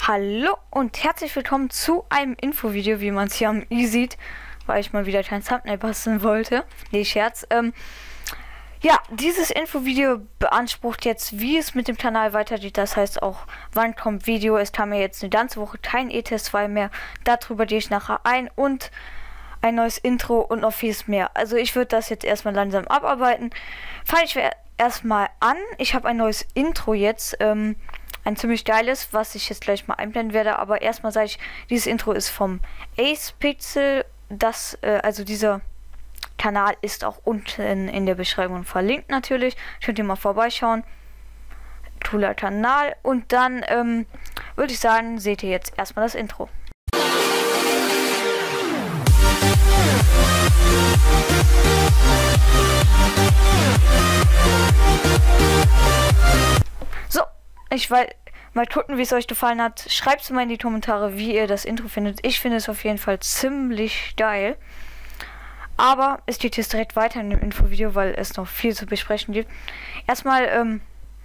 Hallo und herzlich willkommen zu einem Infovideo, wie man es hier am i sieht, weil ich mal wieder kein Thumbnail basteln wollte. Nee, Scherz. Ja, dieses Infovideo beansprucht jetzt, wie es mit dem Kanal weitergeht. Das heißt auch, wann kommt Video. Es kam ja jetzt eine ganze Woche kein ETS 2 mehr. Darüber gehe ich nachher ein und ein neues Intro und noch vieles mehr. Also ich würde das jetzt erstmal langsam abarbeiten. Fange ich erstmal an. Ich habe ein neues Intro jetzt. Ein ziemlich geiles, was ich jetzt gleich mal einblenden werde. Aber erstmal sage ich, dieses Intro ist vom Ace Pixel. Also dieser Kanal ist auch unten in der Beschreibung verlinkt natürlich. Könnt ihr mal vorbeischauen. Cooler Kanal. Und dann würde ich sagen, seht ihr jetzt erstmal das Intro. So, ich weiß, mal gucken, wie es euch gefallen hat. Schreibt es mal in die Kommentare, wie ihr das Intro findet. Ich finde es auf jeden Fall ziemlich geil. Aber es geht jetzt direkt weiter in dem Infovideo, weil es noch viel zu besprechen gibt. Erstmal,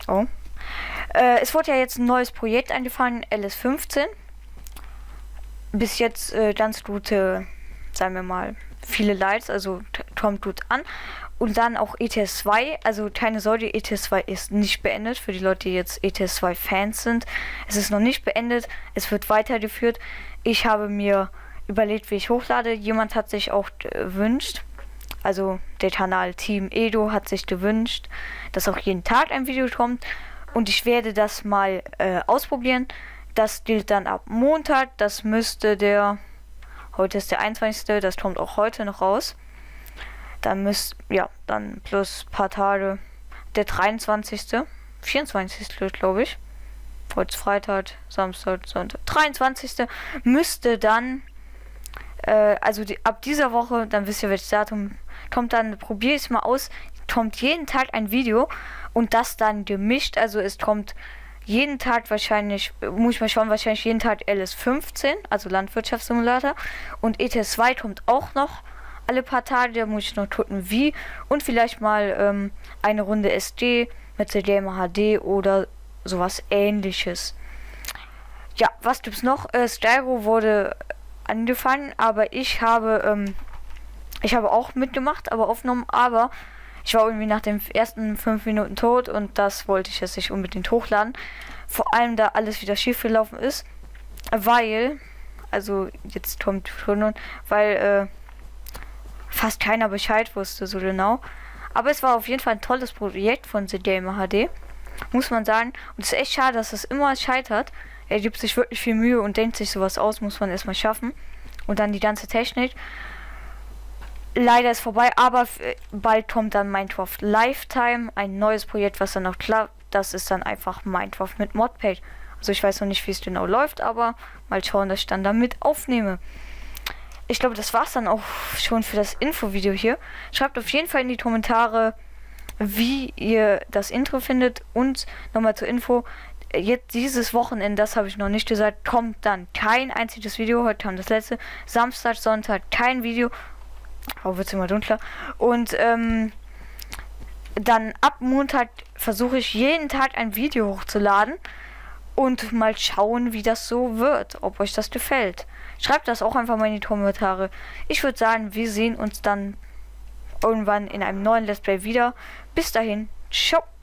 es wurde ja jetzt ein neues Projekt eingefallen, LS15. Bis jetzt ganz gute, sagen wir mal, viele Likes, also kommt gut an. Und dann auch ETS 2, also keine Sorge, ETS 2 ist nicht beendet, für die Leute, die jetzt ETS 2 Fans sind. Es ist noch nicht beendet, es wird weitergeführt. Ich habe mir überlegt, wie ich hochlade. Jemand hat sich auch gewünscht, also der Kanal Team Edo hat sich gewünscht, dass auch jeden Tag ein Video kommt. Und ich werde das mal ausprobieren. Das gilt dann ab Montag, das müsste heute ist der 21., das kommt auch heute noch raus. Dann dann plus ein paar Tage, der 23., 24. glaube ich. Heute ist Freitag, Samstag, Sonntag. 23. müsste dann, ab dieser Woche, dann wisst ihr welches Datum kommt, dann probiere ich es mal aus. Kommt jeden Tag ein Video und das dann gemischt, also es kommt jeden Tag wahrscheinlich, muss ich mal schauen, wahrscheinlich jeden Tag LS15, also Landwirtschaftssimulator, und ETS 2 kommt auch noch alle paar Tage, da muss ich noch gucken wie, und vielleicht mal eine Runde SD mit CDMA HD oder sowas ähnliches. Ja, was gibt's noch? Styro wurde angefangen, aber ich habe auch mitgemacht, aber aufgenommen, aber ich war irgendwie nach den ersten 5 Minuten tot und das wollte ich jetzt nicht unbedingt hochladen. Vor allem, da alles wieder schief gelaufen ist, weil fast keiner Bescheid wusste so genau. Aber es war auf jeden Fall ein tolles Projekt von CDMA HD, muss man sagen. Und es ist echt schade, dass es immer scheitert. Er gibt sich wirklich viel Mühe und denkt sich sowas aus, muss man erstmal schaffen. Und dann die ganze Technik. Leider ist vorbei, aber bald kommt dann Minecraft Lifetime, ein neues Projekt, was dann noch klappt. Das ist dann einfach Minecraft mit Modpack. Also ich weiß noch nicht, wie es genau läuft, aber mal schauen, dass ich dann damit aufnehme. Ich glaube, das war's dann auch schon für das Infovideo hier. Schreibt auf jeden Fall in die Kommentare, wie ihr das Intro findet. Und nochmal zur Info, jetzt dieses Wochenende, das habe ich noch nicht gesagt, kommt dann kein einziges Video. Heute kam das letzte. Samstag, Sonntag kein Video. Oh, wird's immer dunkler. Und dann ab Montag versuche ich jeden Tag ein Video hochzuladen und mal schauen, wie das so wird, ob euch das gefällt. Schreibt das auch einfach mal in die Kommentare. Ich würde sagen, wir sehen uns dann irgendwann in einem neuen Let's Play wieder. Bis dahin, ciao.